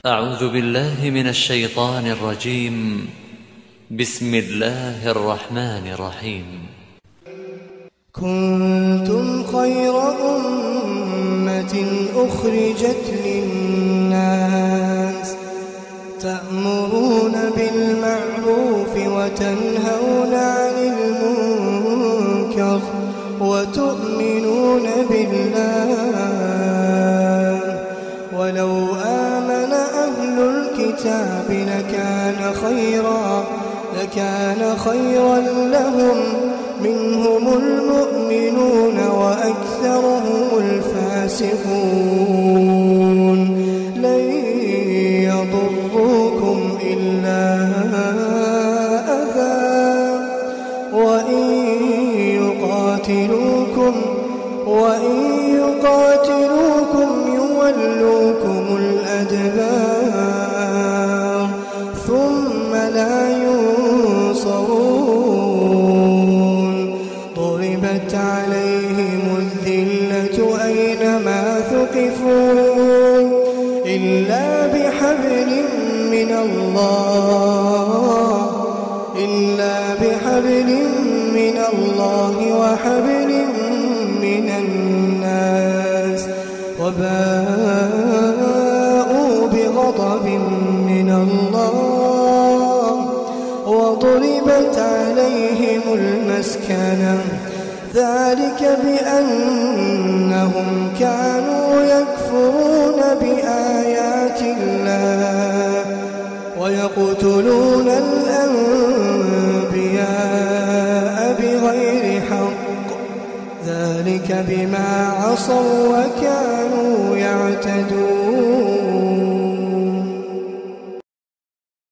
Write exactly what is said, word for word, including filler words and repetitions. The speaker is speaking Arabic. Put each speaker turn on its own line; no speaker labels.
أعوذ بالله من الشيطان الرجيم. بسم الله الرحمن الرحيم.
كنتم خير أمة أخرجت للناس تأمرون بالمعروف وتنهون عن المنكر وتؤمنون بالله. ولو آمن أهل الكتاب لكان خيرا لكان خيرا لهم منهم المؤمنون وأكثرهم الفاسقون. لن يضروكم إلا أذى وإن يقاتلوكم وإن يقاتلوكم يولوكم الأدبار ثم لا ينصرون. ضربت عليهم الذلة أينما ثقفوا إلا بحبل من الله إلا بحبل من الله وحبل من الناس وباءوا بغضب من الله وضربت عليهم المسكنة ذلك بأنهم كانوا يكفرون بآيات الله ويقتلون الأنبياء بغير حق ذلك بما عصوا وكانوا يعتدون.